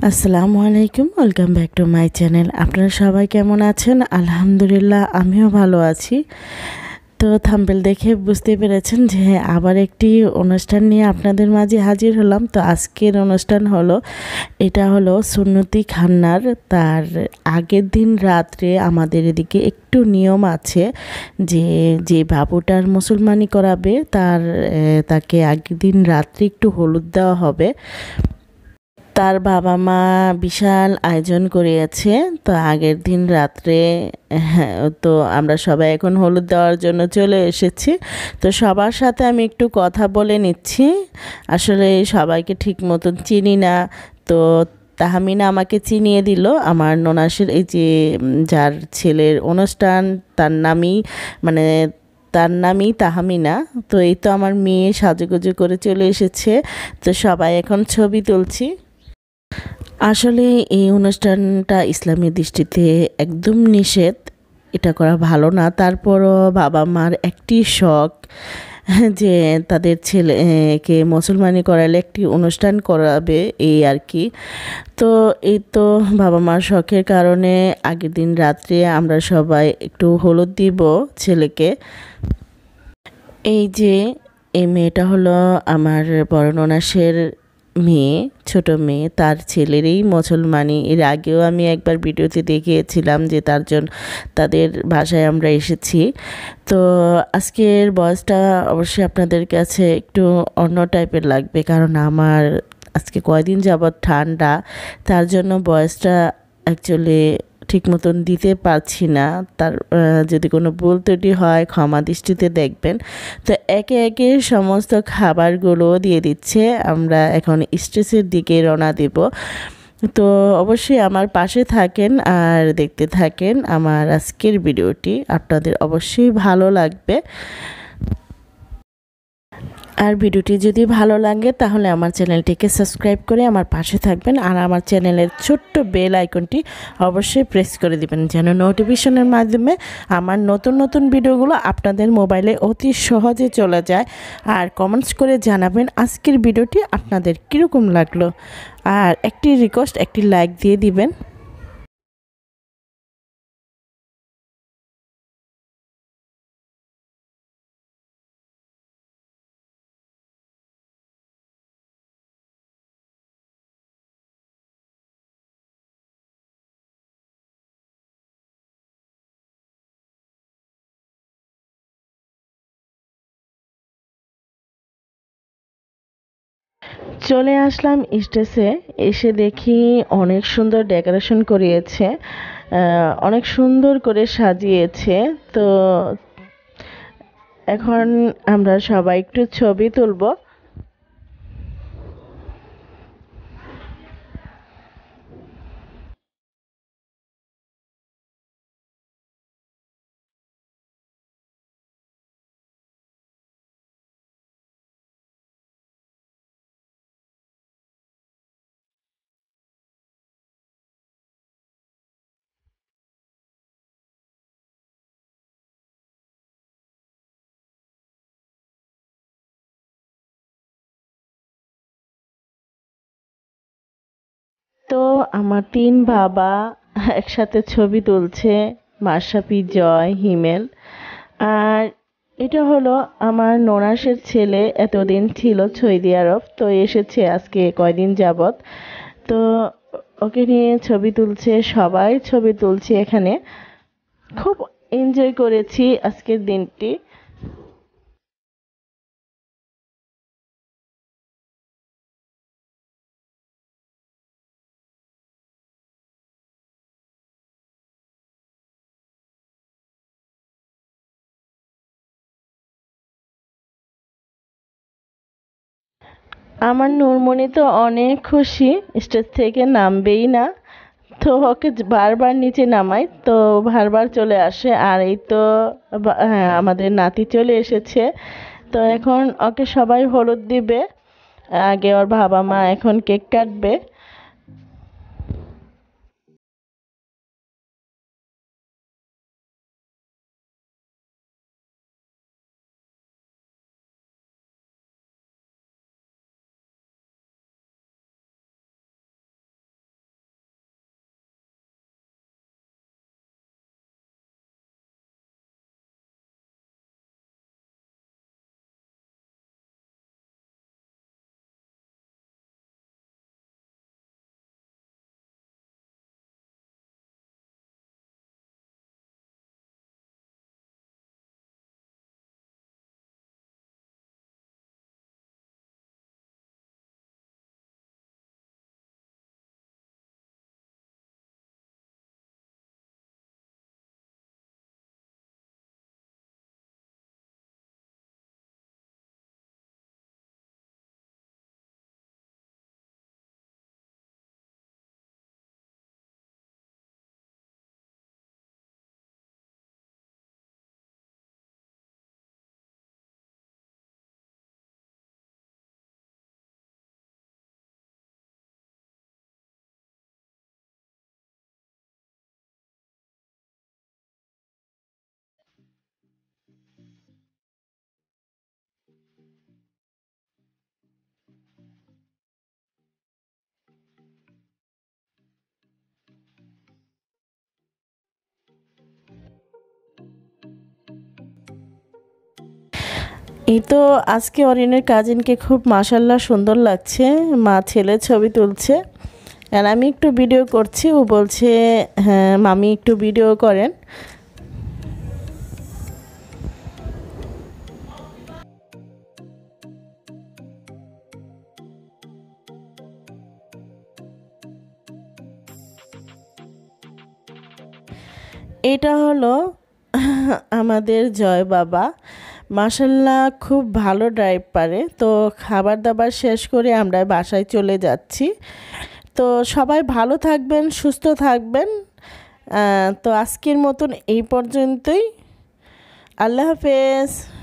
আসসালামু আলাইকুম, welcome back to my channel. আপনারা সবাই কেমন আছেন? আলহামদুলিল্লাহ, আমিও ভালো আছি। তো থাম্বনেল দেখে বুঝতে পেরেছেন যে আবার একটি অনুষ্ঠান নিয়ে আপনাদের মাঝে হাজির হলাম। তো আজকের অনুষ্ঠান হলো, এটা হলো সুন্নতি খান্নার। তার আগের দিন রাত্রে আমাদের এদিকে একটু নিয়ম আছে যে যে বাবুটার মুসলমানি করাবে তাকে আগের দিন রাত্রে একটু হলুদ দেওয়া হবে। তার বাবা মা বিশাল আয়োজন করিয়াছে। তো আগের দিন রাত্রে হ্যাঁ, তো আমরা সবাই এখন হলুদ দেওয়ার জন্য চলে এসেছি। তো সবার সাথে আমি একটু কথা বলে নিচ্ছি। আসলে সবাইকে ঠিক মতন চিনি না। তো তাহমিনা আমাকে চিনিয়ে দিল। আমার ননাসের এই যে যার ছেলের অনুষ্ঠান, তার নামই মানে তার নামই তাহমিনা। তো এই তো আমার মেয়ে সাজুগুজু করে চলে এসেছে। তো সবাই এখন ছবি তুলছি। আসলে এই অনুষ্ঠানটা ইসলামী দৃষ্টিতে একদম নিষেধ, এটা করা ভালো না। তারপরও বাবা মার একটি শখ যে তাদের ছেলেকে মুসলমানি করালে একটি অনুষ্ঠান করাবে, এই আর কি। তো এই তো বাবা মার শখের কারণে আগের দিন রাত্রে আমরা সবাই একটু হলুদ দিব ছেলেকে। এই যে এই মেয়েটা হলো আমার বড় ননাসের মেয়ে, ছোট মেয়ে, তার ছেলেরই মুসলমানি। এর আগেও আমি একবার ভিডিওতে দেখিয়েছিলাম যে তাদের বাসায় আমরা এসেছি। তো আজকের বয়সটা অবশ্যই আপনাদের কাছে একটু অন্য টাইপের লাগবে, কারণ আমার আজকে কয়দিন যাবৎ ঠান্ডা, তার জন্য বয়সটা অ্যাকচুয়ালি ঠিক মতন দিতে পারছি না। তার যদি কোনো ভুল ত্রুটি হয় ক্ষমা দৃষ্টিতে দেখবেন। তো একে একে সমস্ত খাবারগুলো দিয়ে দিচ্ছে। আমরা এখন স্টেজের দিকে রওনা দেব। তো অবশ্যই আমার পাশে থাকেন আর দেখতে থাকেন আমার আজকের ভিডিওটি, আপনাদের অবশ্যই ভালো লাগবে। আর ভিডিওটি যদি ভালো লাগে তাহলে আমার চ্যানেলটিকে সাবস্ক্রাইব করে আমার পাশে থাকবেন, আর আমার চ্যানেলের ছোট্ট বেল আইকনটি অবশ্যই প্রেস করে দিবেন, যেন নোটিফিকেশনের মাধ্যমে আমার নতুন নতুন ভিডিওগুলো আপনাদের মোবাইলে অতি সহজে চলে যায়। আর কমেন্টস করে জানাবেন আজকের ভিডিওটি আপনাদের কীরকম লাগলো। আর একটি রিকোয়েস্ট, একটি লাইক দিয়ে দিবেন। চলে আসলাম স্টেজে। এসে দেখি অনেক সুন্দর ডেকোরেশন করিয়েছে, অনেক সুন্দর করে সাজিয়েছে। তো এখন আমরা সবাই একটু ছবি তুলবো। তো আমার তিন বাবা একসাথে ছবি তুলছে, মাশরাফি, জয়, হিমেল। আর এটা হলো আমার ননাসের ছেলে, এতদিন ছিল সৌদি আরব, তো এসেছে আজকে কয়দিন যাবত। তো ওকে নিয়ে ছবি তুলছে, সবাই ছবি তুলছে এখানে। খুব এনজয় করেছি আজকের দিনটি। আমার নুরমণি তো অনেক খুশি, স্টেজ থেকে নামবেই না। তো ওকে বারবার নিচে নামাই, তো বারবার চলে আসে। আর এই তো হ্যাঁ, আমাদের নাতি চলে এসেছে। তো এখন ওকে সবাই হলুদ দিবে। আগে ওর বাবা মা এখন কেক কাটবে। এই তো আজকে অরিনের কাজিনকে খুব মাশাল্লাহ সুন্দর লাগছে, মা ছেলে ছবি তুলছে আর আমি একটু ভিডিও করছি, ও বলছে হ্যাঁ মামি একটু ভিডিও করেন। এটা হলো আমাদের জয় বাবা, মাশাল্লাহ খুব ভালো ড্রাইভ পারে। তো খাবার দাবার শেষ করে আমরা বাসায় চলে যাচ্ছি। তো সবাই ভালো থাকবেন, সুস্থ থাকবেন। তো আজকের মতন এই পর্যন্তই। আল্লাহ হাফেজ।